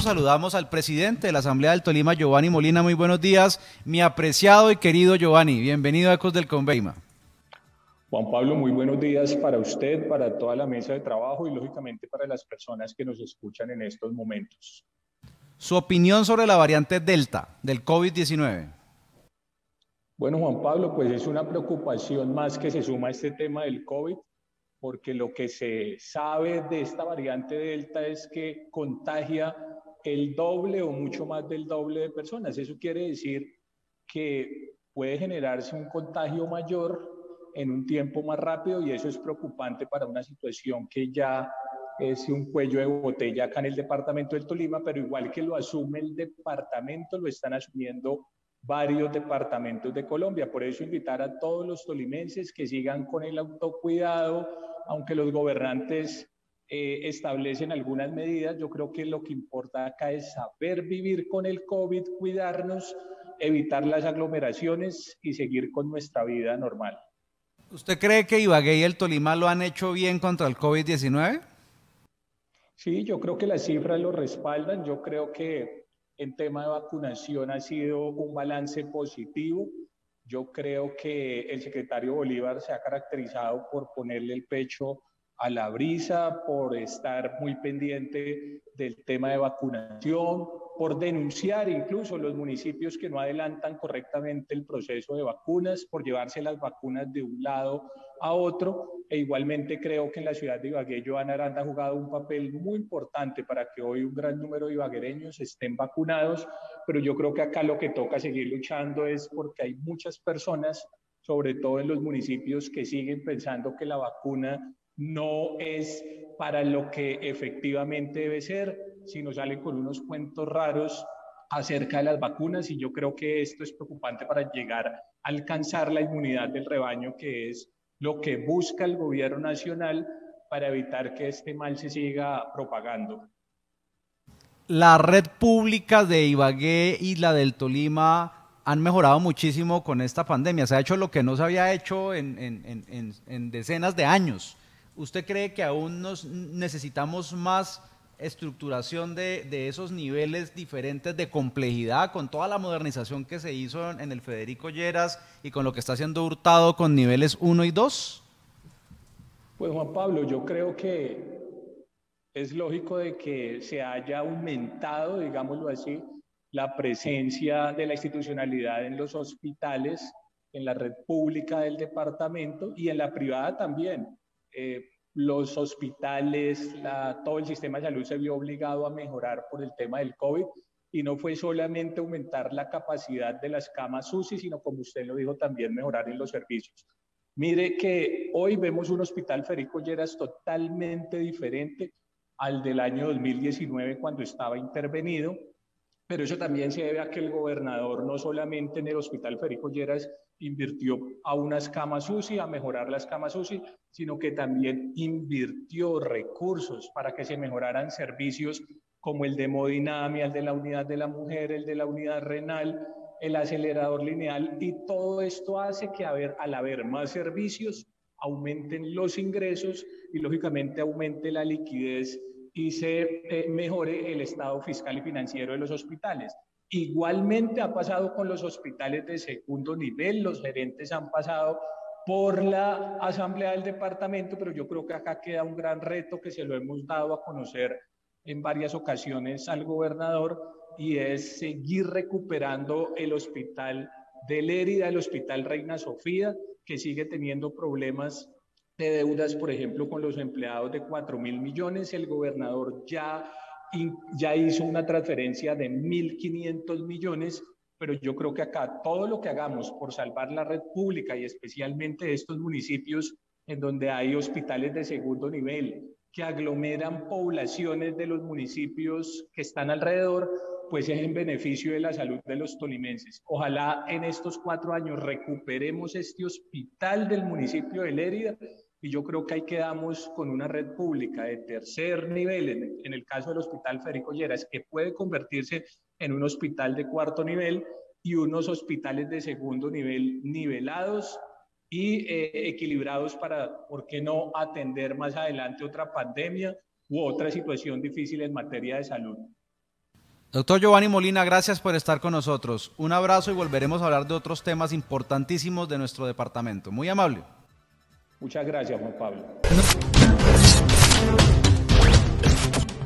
paso saludamos al presidente de la Asamblea del Tolima, Giovanni Molina. Muy buenos días, mi apreciado y querido Giovanni. Bienvenido a Ecos del Conveima. Juan Pablo, muy buenos días para usted, para toda la mesa de trabajo y lógicamente para las personas que nos escuchan en estos momentos. Su opinión sobre la variante Delta del COVID-19. Bueno, Juan Pablo, pues es una preocupación más que se suma a este tema del COVID, porque lo que se sabe de esta variante Delta es que contagia el doble o mucho más del doble de personas. Eso quiere decir que puede generarse un contagio mayor en un tiempo más rápido y eso es preocupante para una situación que ya es un cuello de botella acá en el departamento del Tolima, pero igual que lo asume el departamento, lo están asumiendo varios departamentos de Colombia. Por eso invitar a todos los tolimenses que sigan con el autocuidado, aunque los gobernantes establecen algunas medidas. Yo creo que lo que importa acá es saber vivir con el COVID, cuidarnos, evitar las aglomeraciones y seguir con nuestra vida normal. ¿Usted cree que Ibagué y el Tolima lo han hecho bien contra el COVID-19? Sí, yo creo que las cifras lo respaldan. Yo creo que en tema de vacunación ha sido un balance positivo. Yo creo que el secretario Bolívar se ha caracterizado por ponerle el pecho a la brisa, por estar muy pendiente del tema de vacunación, por denunciar incluso los municipios que no adelantan correctamente el proceso de vacunas, por llevarse las vacunas de un lado a otro. E igualmente creo que en la ciudad de Ibagué, Joana Aranda ha jugado un papel muy importante para que hoy un gran número de ibaguereños estén vacunados, pero yo creo que acá lo que toca seguir luchando es porque hay muchas personas, sobre todo en los municipios, que siguen pensando que la vacuna no es para lo que efectivamente debe ser, sino salen con unos cuentos raros acerca de las vacunas y yo creo que esto es preocupante para llegar a alcanzar la inmunidad del rebaño, que es lo que busca el gobierno nacional para evitar que este mal se siga propagando. La red pública de Ibagué y la del Tolima han mejorado muchísimo con esta pandemia. Se ha hecho lo que no se había hecho en decenas de años. ¿Usted cree que aún necesitamos más estructuración de esos niveles diferentes de complejidad con toda la modernización que se hizo en el Federico Lleras y con lo que está haciendo Hurtado con niveles 1 y 2? Pues Juan Pablo, yo creo que es lógico de que se haya aumentado, digámoslo así, la presencia de la institucionalidad en los hospitales, en la red pública del departamento y en la privada también. Los hospitales, todo el sistema de salud se vio obligado a mejorar por el tema del COVID y no fue solamente aumentar la capacidad de las camas UCI, sino como usted lo dijo, también mejorar en los servicios. Mire que hoy vemos un hospital Federico Lleras totalmente diferente al del año 2019 cuando estaba intervenido, pero eso también se debe a que el gobernador no solamente en el hospital Federico Lleras invirtió a unas camas UCI, a mejorar las camas UCI, sino que también invirtió recursos para que se mejoraran servicios como el de hemodinamia, el de la unidad de la mujer, el de la unidad renal, el acelerador lineal, y todo esto hace que al haber más servicios aumenten los ingresos y lógicamente aumente la liquidez y se mejore el estado fiscal y financiero de los hospitales. Igualmente ha pasado con los hospitales de segundo nivel, los gerentes han pasado por la asamblea del departamento, pero yo creo que acá queda un gran reto que se lo hemos dado a conocer en varias ocasiones al gobernador, y es seguir recuperando el hospital de Lérida, el hospital Reina Sofía, que sigue teniendo problemas de deudas, por ejemplo, con los empleados de 4.000 millones. El gobernador ya hizo una transferencia de 1.500 millones, pero yo creo que acá todo lo que hagamos por salvar la red pública y especialmente estos municipios en donde hay hospitales de segundo nivel que aglomeran poblaciones de los municipios que están alrededor, pues es en beneficio de la salud de los tolimenses. Ojalá en estos 4 años recuperemos este hospital del municipio de Lérida, y yo creo que ahí quedamos con una red pública de tercer nivel, en el caso del hospital Federico Lleras, que puede convertirse en un hospital de cuarto nivel, y unos hospitales de segundo nivel nivelados y equilibrados para, ¿por qué no?, atender más adelante otra pandemia u otra situación difícil en materia de salud. Doctor Giovanni Molina, gracias por estar con nosotros. Un abrazo y volveremos a hablar de otros temas importantísimos de nuestro departamento. Muy amable. Muchas gracias, Juan Pablo.